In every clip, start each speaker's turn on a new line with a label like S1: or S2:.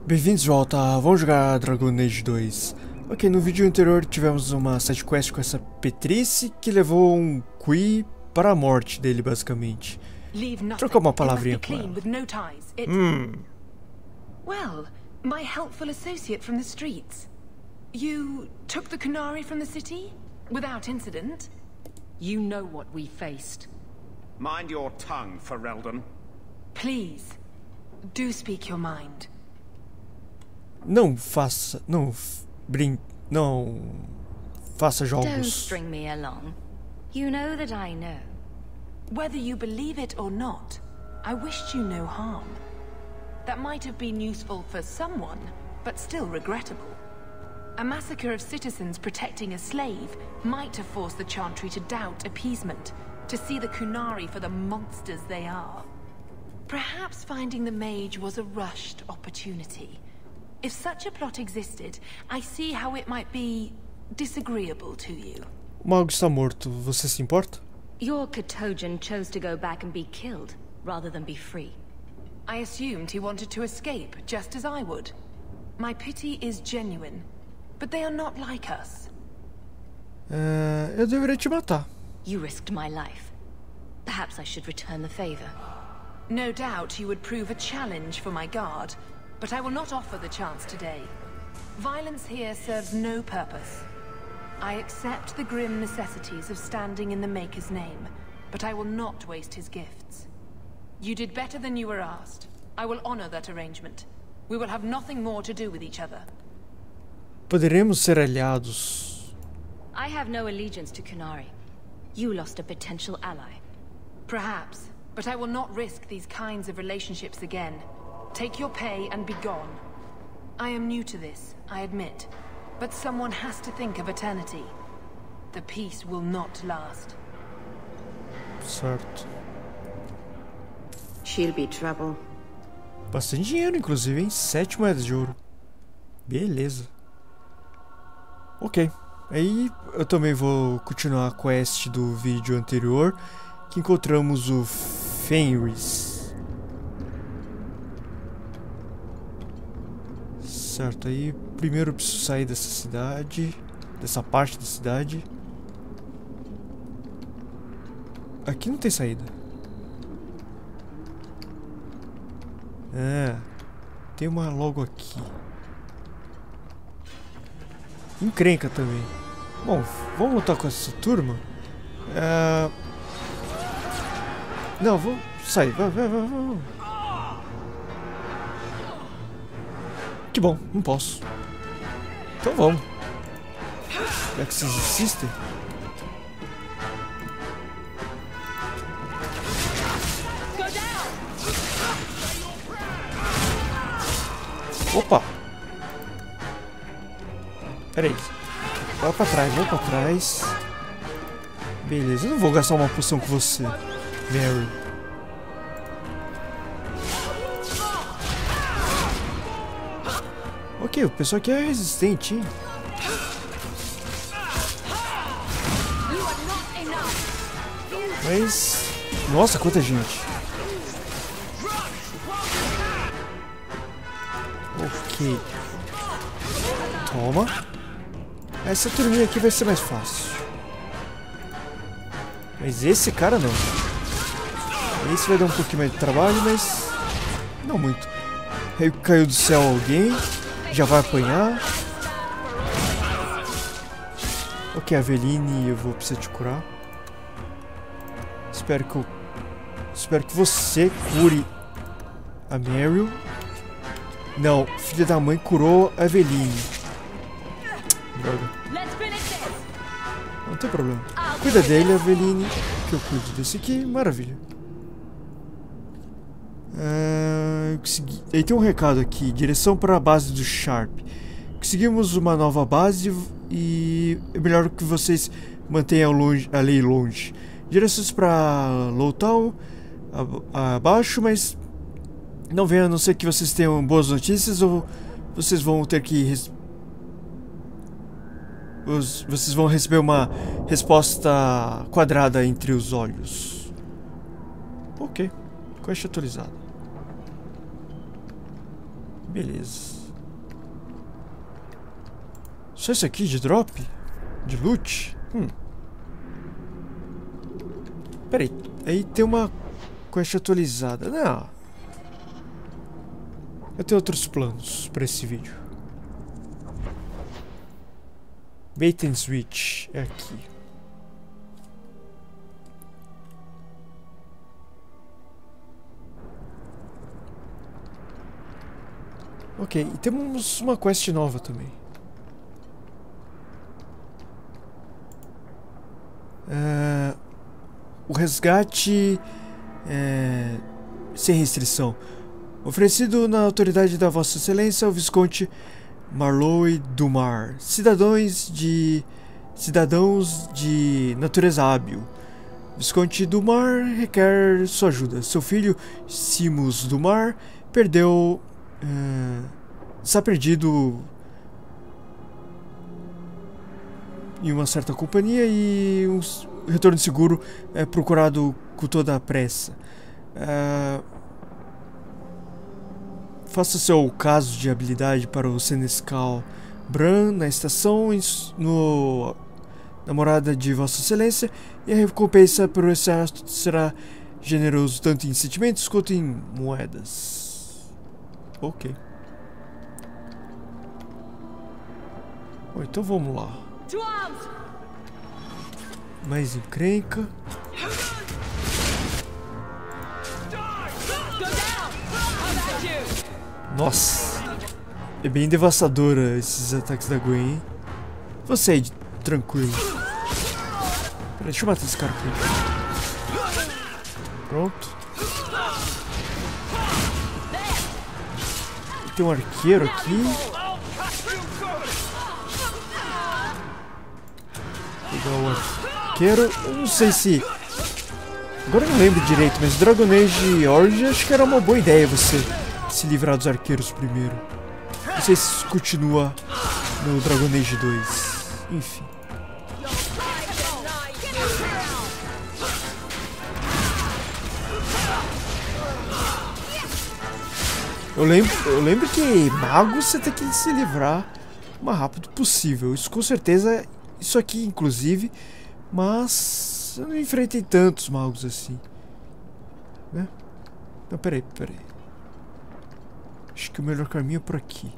S1: Bem-vindos de volta, vamos jogar Dragon Age 2. Ok, no vídeo anterior tivemos uma side quest com essa Petrice que levou um Qui para a morte dele, basicamente. Trocar uma palavrinha com ela.
S2: Well, my helpful associate from the streets. You took the Qunari from the city? Without incident?
S3: You know what we faced.
S4: Mind your tongue, Ferelden.
S2: Please, do speak your mind.
S1: Não faça jogos.
S3: Don't string me along. You know that I know.
S2: Whether you believe it or not, I wished you no harm. That might have been useful for someone, but still regrettable. A massacre of citizens protecting a slave might have forced the Chantry to doubt appeasement, to see the Qunari for the monsters they are. Perhaps finding the mage was a rushed opportunity. If such a plot existed, I see how it might be disagreeable to you.
S1: O mago está morto, você se importa?
S3: Your Katojan chose to go back and be killed, rather than be free.
S2: I assumed he wanted to escape, just as I would. My pity is genuine, but they are not like us.
S1: Eu deveria te matar.
S3: You risked my life. Perhaps I should return the favor.
S2: No doubt you would prove a challenge for my guard, but I will not offer the chance today. Violence here serves no purpose. I accept the grim necessities of standing in the Maker's name, but I will not waste his gifts. You did better than you were asked. I will honor that arrangement. We will have nothing more to do with each other.
S1: Poderemos ser aliados.
S3: I have no allegiance to Qunari. You lost a potential ally.
S2: Perhaps, but I will not risk these kinds of relationships again. Take your pay and be gone. I am new to this, I admit, but someone has to think of eternity. The peace will not last.
S1: Certo.
S5: She'll be trouble.
S1: Bastante dinheiro, inclusive, hein? 7 moedas de ouro. Beleza. Ok. Aí eu também vou continuar a quest do vídeo anterior, que encontramos o Fenris. Certo, aí primeiro eu preciso sair dessa cidade, dessa parte da cidade. Aqui não tem saída. Tem uma logo aqui. Encrenca também. Bom, vamos lutar com essa turma. Não, vou sair. Vai. Que bom, não posso. Então vamos. Já que vocês insistem. Opa! Pera aí. Vai pra trás, vou pra trás. Beleza, eu não vou gastar uma poção com você, Mary. Ok, o pessoal aqui é resistente, hein? Mas... nossa, quanta gente. Ok. Toma. Essa turminha aqui vai ser mais fácil. Mas esse cara não. Esse vai dar um pouquinho mais de trabalho, mas... não muito. Aí caiu do céu alguém. Já vai apanhar. Ok, Aveline, eu vou precisar te curar. Espero que você cure a Meryl. Não, filha da mãe curou a Aveline. Droga. Não tem problema. Cuida dele, Aveline, que eu cuido desse aqui. Maravilha. Aí tem um recado aqui. Direção para a base do Sharp. Conseguimos uma nova base e é melhor que vocês mantenham a lei longe. Direções para Lowtown abaixo, mas não venha a não ser que vocês tenham boas notícias ou vocês vão ter que vocês vão receber uma resposta quadrada entre os olhos. Ok, quest atualizado. Beleza. Só isso aqui de drop? De loot? Peraí, aí tem uma quest atualizada. Não. Eu tenho outros planos para esse vídeo. Bait and switch é aqui. Ok, e temos uma quest nova também. O resgate sem restrição. Oferecido na autoridade da Vossa Excelência, o Visconde Marlowe Dumar. Cidadãos de natureza hábil. Visconde Dumar requer sua ajuda. Seu filho, Simus Dumar, está perdido em uma certa companhia e um retorno seguro é procurado com toda a pressa. Faça seu caso de habilidade para o Senescal Bran na estação na morada de Vossa Excelência, e a recompensa para o exército será generoso tanto em sentimentos quanto em moedas. Ok. Bom, então vamos lá. Mais encrenca. Nossa, é bem devastadora esses ataques da Gwen, hein? Você aí, tranquilo. Peraí, deixa eu matar esse cara aqui. Pronto. Tem um arqueiro aqui. Pegar o arqueiro. Eu não sei se... Agora eu não lembro direito, mas Dragon Age Origin acho que era uma boa ideia você se livrar dos arqueiros primeiro. Não sei se isso continua no Dragon Age 2. Enfim. Eu lembro que magos você tem que se livrar o mais rápido possível. Isso com certeza, isso aqui inclusive, mas eu não enfrentei tantos magos assim, né? Não, peraí. Acho que o melhor caminho é por aqui.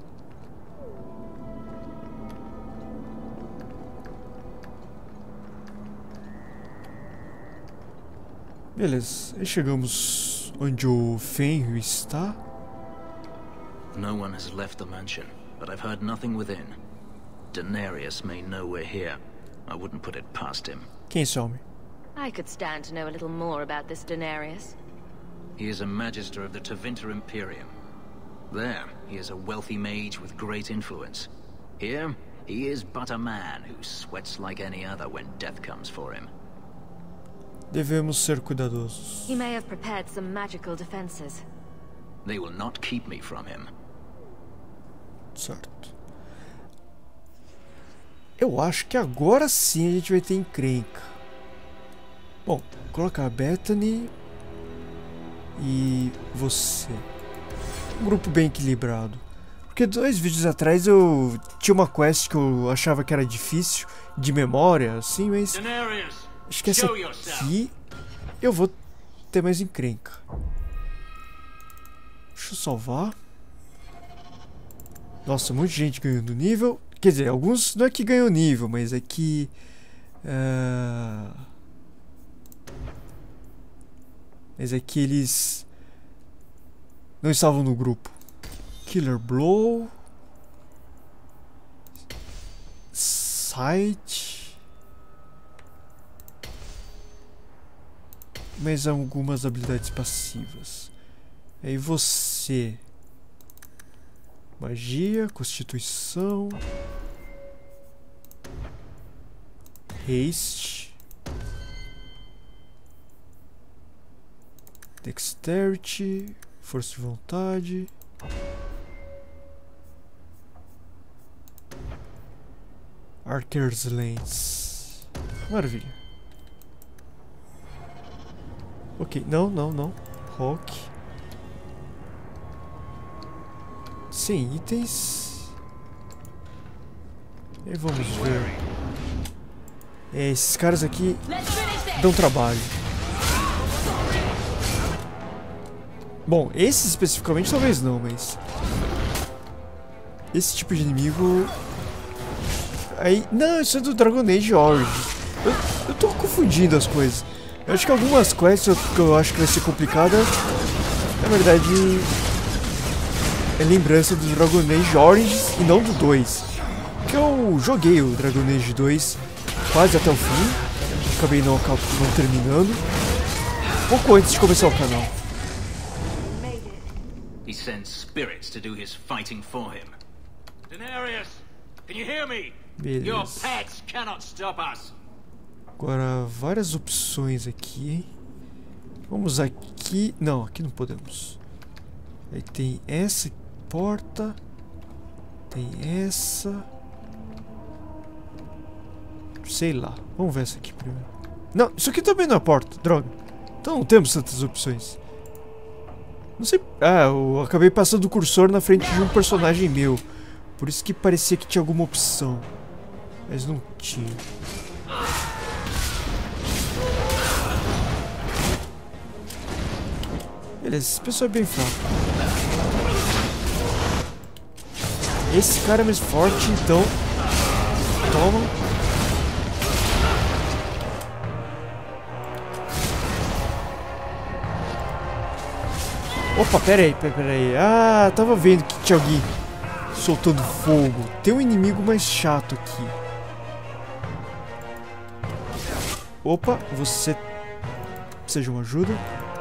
S1: Beleza, aí chegamos onde o Fenrir está.
S5: No one has left the mansion, but I've heard nothing within. Daenerys may know we're here. I wouldn't put it past him.
S1: Quem é esse homem?
S3: I could stand to know a little more about this Daenerys.
S5: He is a magister of the Tevinter Imperium. There, he is a wealthy mage with great influence. Here, he is but a man who sweats like any other when death comes for him.
S1: Devemos ser cuidadosos.
S3: He may have prepared some magical defenses.
S5: They will not keep me from him.
S1: Certo. Eu acho que agora sim a gente vai ter encrenca. Bom, vou colocar a Bethany e você. Um grupo bem equilibrado. Porque 2 vídeos atrás eu tinha uma quest que eu achava que era difícil de memória, assim, mas acho que essa aqui eu vou ter mais encrenca. Deixa eu salvar. Nossa, um monte de gente ganhando nível. Quer dizer, alguns não é que ganham nível, mas é que... Mas é que eles não estavam no grupo. Killer Blow. Sight. Mas algumas habilidades passivas. Aí você... Magia, Constituição, Haste, Dexterity, Força de Vontade, Archer's Lance. Maravilha. Ok, não. Rock. Sem itens. E vamos ver. Esses caras aqui dão trabalho. Bom, esse especificamente talvez não, mas... esse tipo de inimigo... aí... não, isso é do Dragon Age Origins. Eu tô confundindo as coisas. Eu acho que algumas quests que eu acho que vai ser complicada, na verdade, é lembrança do Dragon Age Origins e não do 2. Porque eu joguei o Dragon Age 2 quase até o fim, acabei não terminando, pouco antes de começar o canal.
S5: He sends spirits to do his fighting for him. Daenerys, can you hear me? Your pets cannot stop us.
S1: Agora, várias opções aqui, hein? Vamos aqui... não, aqui não podemos. Aí tem essa porta. Tem essa... sei lá. Vamos ver essa aqui primeiro. Não, isso aqui também não é porta, droga. Então não temos tantas opções. Não sei... ah, eu acabei passando o cursor na frente de um personagem meu. Por isso que parecia que tinha alguma opção. Mas não tinha. Beleza, esse pessoal é bem fraco. Esse cara é mais forte, então... toma. Opa, pera aí. Ah, tava vendo que tinha alguém soltando fogo. Tem um inimigo mais chato aqui. Opa, você precisa de uma ajuda?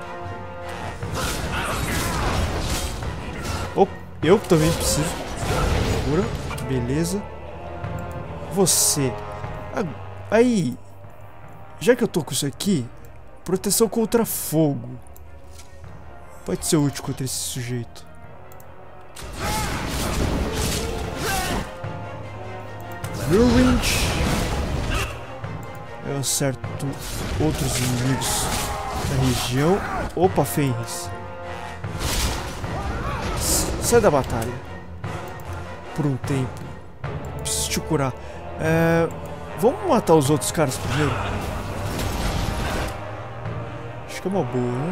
S1: Opa, eu também preciso. Cura, beleza. Você. Aí, já que eu tô com isso aqui, proteção contra fogo. Pode ser útil contra esse sujeito. Whirlwind. Eu acerto outros inimigos da região. Opa, Fenris. Sai da batalha. Por um tempo. Preciso te curar. Vamos matar os outros caras primeiro? Acho que é uma boa, né?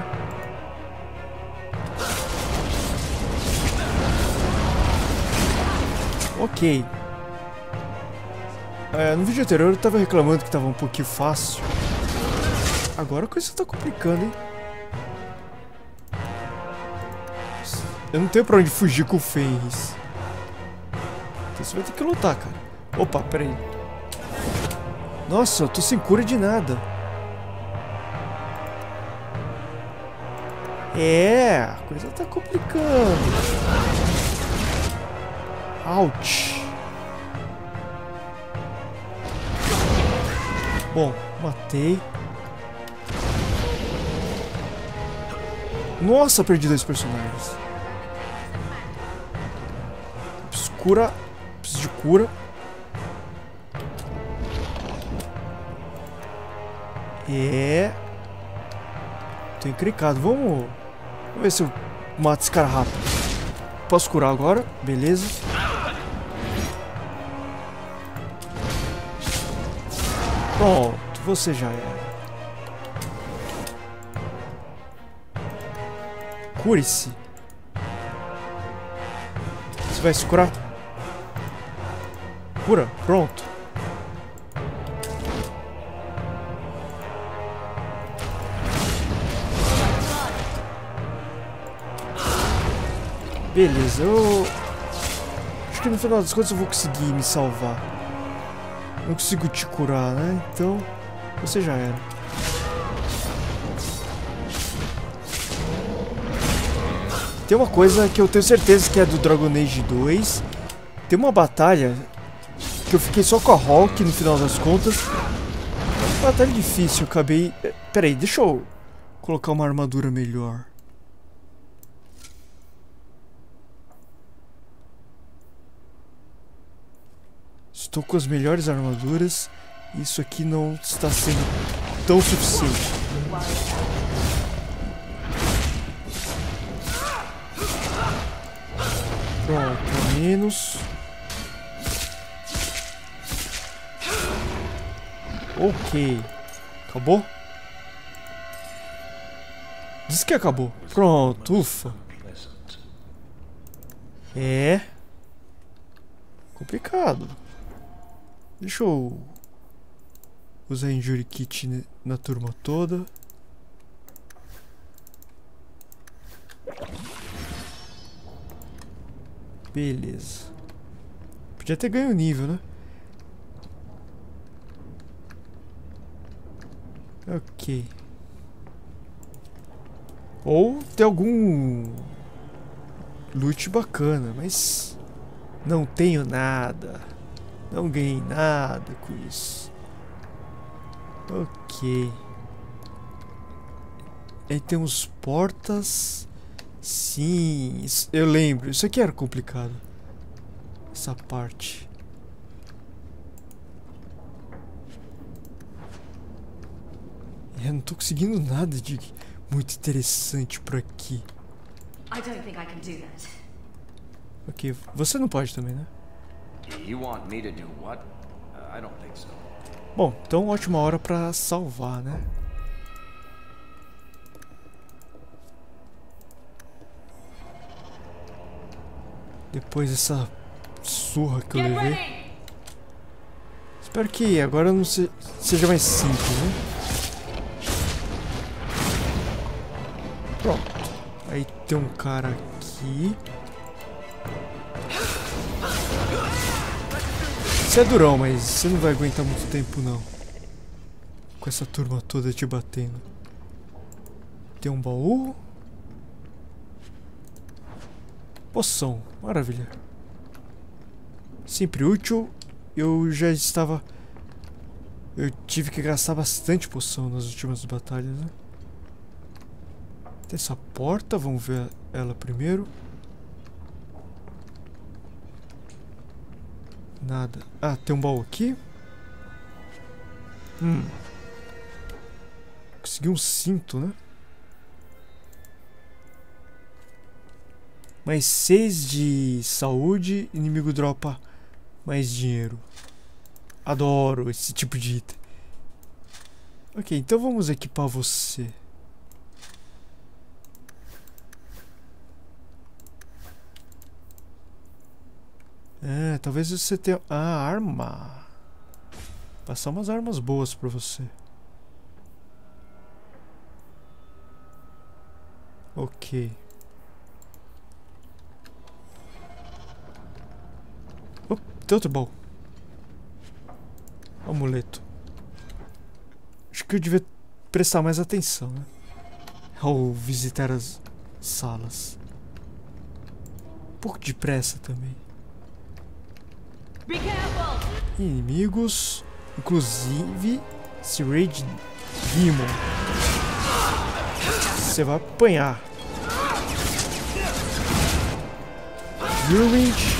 S1: Ok. No vídeo anterior eu tava reclamando que tava um pouquinho fácil. Agora a coisa tá complicando, hein? Eu não tenho pra onde fugir com o Fenris. Então você vai ter que lutar, cara. Opa, peraí. Nossa, eu tô sem cura de nada. A coisa tá complicando. Ouch. Bom, matei. Nossa, perdi 2 personagens. Preciso de cura. Tô encrencado. Vamos ver se eu mato esse cara rápido. Posso curar agora? Beleza. Pronto, você já era. Cure-se. Você vai se curar? Cura, pronto. Beleza, acho que no final das contas eu vou conseguir me salvar. Não consigo te curar, né? Então, você já era. Tem uma coisa que eu tenho certeza que é do Dragon Age 2. Tem uma batalha que eu fiquei só com a Hawk no final das contas. Uma batalha difícil, eu acabei... Pera aí, deixa eu colocar uma armadura melhor. Estou com as melhores armaduras. Isso aqui não está sendo tão suficiente. Pronto, pelo menos. Ok. Acabou? Diz que acabou. Pronto, ufa. É. Complicado. Deixa eu usar Injury Kit na turma toda. Beleza. Podia ter ganho nível, né? Ok. Ou ter algum loot bacana, mas não tenho nada. Não ganhei nada com isso. Ok. Aí temos portas. Sim, eu lembro. Isso aqui era complicado. Essa parte. Eu não tô conseguindo nada de muito interessante por aqui.
S3: I don't think I can do that.
S1: Ok, você não pode também, né?
S6: You want me to do what? I don't think so.
S1: Bom, então ótima hora pra salvar, né? Depois dessa surra que eu levei. Espero que agora não seja mais simples, né? Pronto. Aí tem um cara aqui. Você é durão, mas você não vai aguentar muito tempo não. Com essa turma toda te batendo. Tem um baú. Poção, maravilha. Sempre útil. Eu já estava... Eu tive que gastar bastante poção nas últimas batalhas, né? Tem essa porta, vamos ver ela primeiro. Nada. Ah, tem um baú aqui. Consegui um cinto, né? Mais 6 de saúde. Inimigo dropa mais dinheiro. Adoro esse tipo de item. Ok, então vamos equipar você. É, talvez você tenha... Ah, arma. Passar umas armas boas pra você. Ok. Tem outro baú. Amuleto. Acho que eu devia prestar mais atenção, né? Ao visitar as salas. Um pouco de pressa também. Inimigos. Inclusive esse Rage Demon. Você vai apanhar. Virage.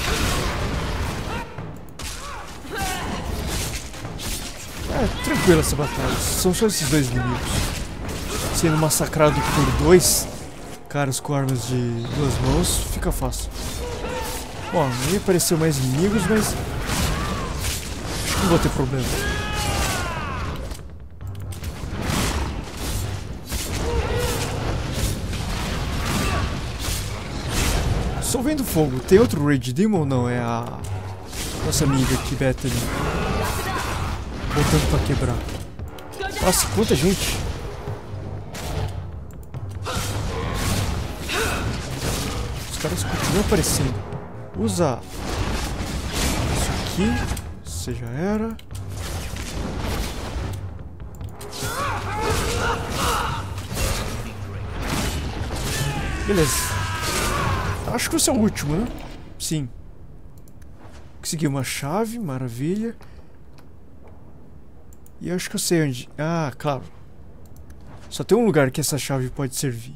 S1: É, tranquila essa batalha. São só esses dois inimigos. Sendo massacrado por 2 caras com armas de 2 mãos, fica fácil. Bom, nem apareceu mais inimigos, mas acho que não vou ter problema. Estou vendo fogo. Tem outro Rage Demon ou não? É a nossa amiga aqui, Bethany. Voltando pra quebrar. Nossa, quanta gente. Os caras continuam aparecendo. Usa isso aqui. Você já era. Beleza. Acho que esse é o último, né? Sim. Consegui uma chave, maravilha. E eu acho que eu sei onde... Ah, claro. Só tem um lugar que essa chave pode servir.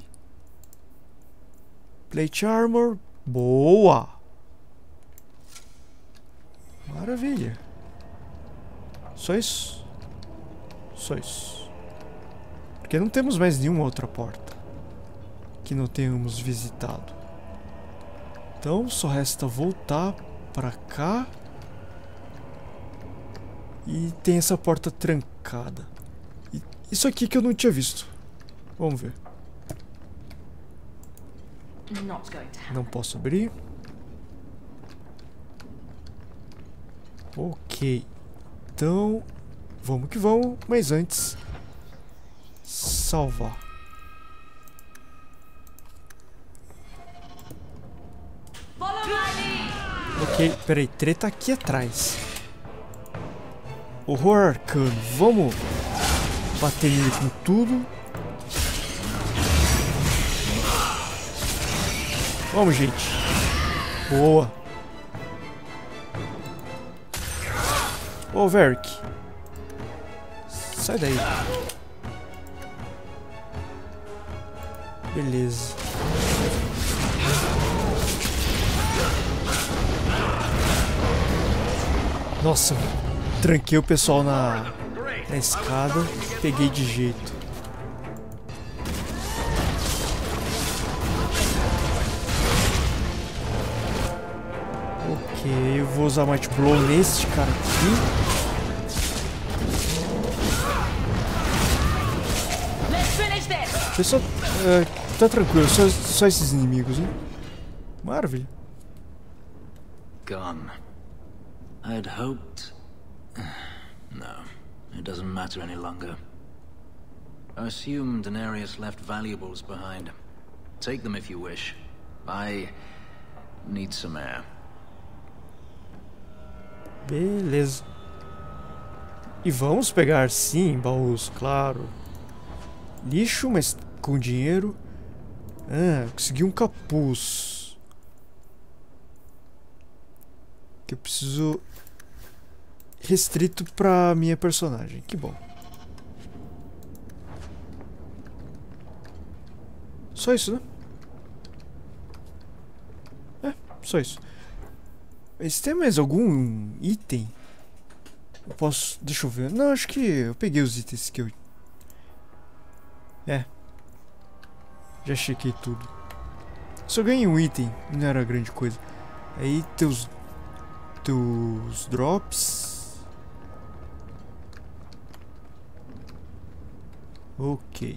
S1: Plate Armor. Boa! Maravilha. Só isso? Só isso. Porque não temos mais nenhuma outra porta que não tenhamos visitado. Então só resta voltar pra cá. E tem essa porta trancada. E isso aqui que eu não tinha visto. Vamos ver. Não posso abrir. Ok. Então, vamos que vamos. Mas antes, salvar. Ok, peraí. Treta aqui atrás. Horror arcano. Vamos bater nele com tudo. Vamos, gente. Boa. Ô, Varric. Sai daí. Beleza. Nossa, tranquei o pessoal na escada. Peguei de jeito. Ok, eu vou usar Might Blow neste cara aqui. Pessoal, tá tranquilo, só esses inimigos, hein? Maravilha.
S5: Gone. I'd hoped... No, it doesn't matter any longer. I assume Daenerys left valuables behind. Take them if you wish. I need some air.
S1: Beleza. E vamos pegar, sim, baús, claro. Lixo, mas com dinheiro. Ah, consegui um capuz. Que eu preciso... restrito pra minha personagem. Que bom. Só isso, né? É, só isso. Mas tem mais algum item? Eu posso... Deixa eu ver. Não, acho que eu peguei os itens que eu... É. Já chequei tudo. Só ganhei um item. Não era grande coisa. Aí teus drops. Ok.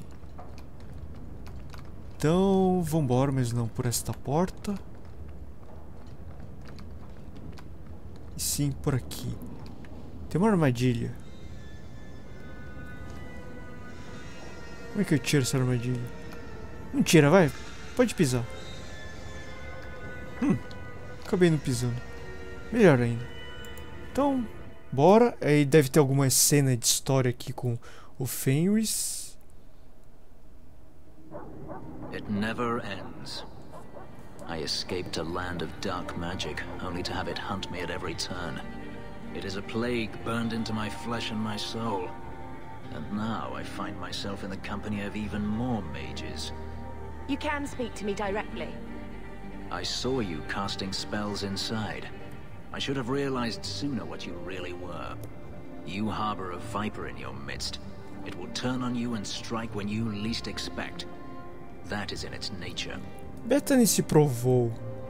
S1: Então, vambora, mas não por esta porta. E sim por aqui. Tem uma armadilha. Como é que eu tiro essa armadilha? Não tira, vai. Pode pisar. Acabei não pisando. Melhor ainda. Então, bora. Aí deve ter alguma cena de história aqui com o Fenris.
S5: It never ends. I escaped a land of dark magic, only to have it hunt me at every turn. It is a plague burned into my flesh and my soul. And now I find myself in the company of even more mages.
S3: You can speak to me directly.
S5: I saw you casting spells inside. I should have realized sooner what you really were. You harbor a viper in your midst. It will turn on you and strike when you least expect. That is in its nature.
S1: Bethany se provou.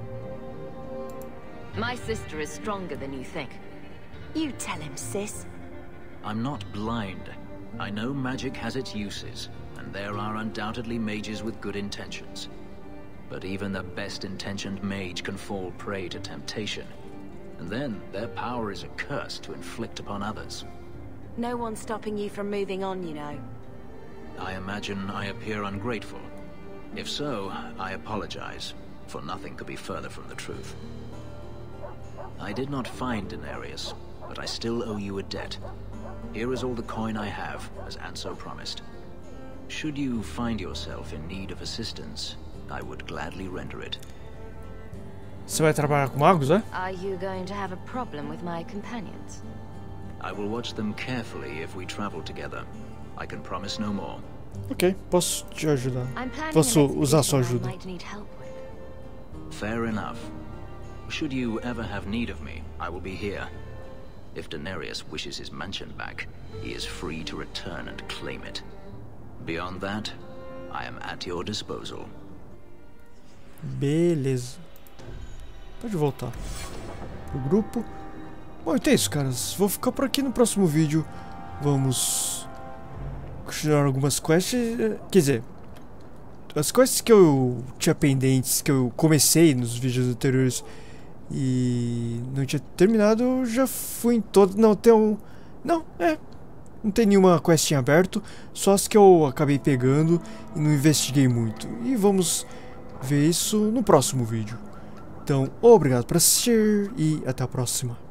S3: My sister is stronger than you think. You tell him, sis.
S5: I'm not blind. I know magic has its uses, and there are undoubtedly mages with good intentions. But even the best-intentioned mage can fall prey to temptation. And then their power is a curse to inflict upon others.
S3: No one's stopping you from moving on, you know.
S5: I imagine I appear ungrateful. If so, I apologize, for nothing could be further from the truth. I did not find Daenerys, but I still owe you a debt. Here is all the coin I have, as Anso promised. Should you find yourself in need of assistance, I would gladly render it.
S1: Você vai trabalhar com magos, é?
S3: Are you going to have a problem with my companions?
S5: I will watch them carefully if we travel together. I can promise no more.
S1: Ok, posso te ajudar.
S3: I'm planning
S1: Posso
S3: an
S1: usar sua
S3: expedition
S1: ajuda.
S3: I might need help with.
S5: Fair enough. Should you ever have need of me, I will be here. If Daenerys wishes his mansion back, he is free to return and claim it. Beyond that, I am at your disposal.
S1: Beleza. Pode voltar pro grupo. Bom, então é isso, caras. Vou ficar por aqui no próximo vídeo. Vamos continuar algumas quests. Quer dizer, as quests que eu tinha pendentes, que eu comecei nos vídeos anteriores e não tinha terminado, eu já fui em todas. Não, não tem nenhuma quest em aberto, só as que eu acabei pegando e não investiguei muito. E vamos ver isso no próximo vídeo. Então, obrigado por assistir e até a próxima.